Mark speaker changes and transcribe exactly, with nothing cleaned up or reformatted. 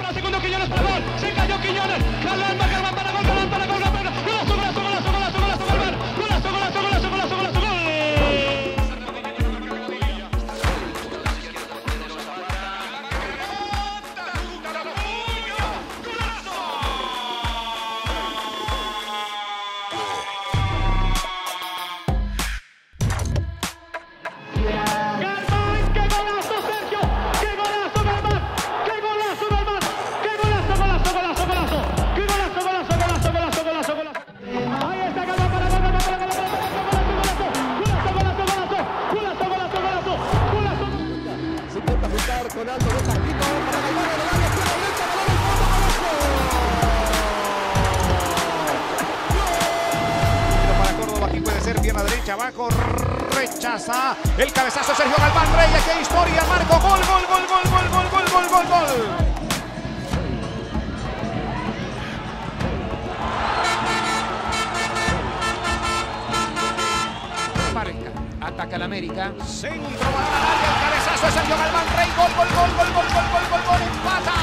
Speaker 1: para segundo, Quiñones para gol, se cayó Quiñones, Galván, Galván para gol, Galván para gol, Galván, golazo, golazo, golazo, golazo, golazo, Galván, golazo, golazo, golazo, golazo, golazo, gol.
Speaker 2: Con Aldo de Paquito para Galván en el área, izquierda derecha, balón al fondo,
Speaker 3: Pero para Córdoba aquí puede ser pierna derecha, abajo, rechaza el cabezazo Sergio Galván Reyes, qué historia, Marco, gol, gol, gol, gol, gol, gol, gol, gol, gol, gol.
Speaker 4: Marca, ataca el América.
Speaker 3: Centro, balón al área, el cabezazo de Sergio Galván Rey, gol, gol, gol, gol, gol, gol, gol, gol, gol, empata.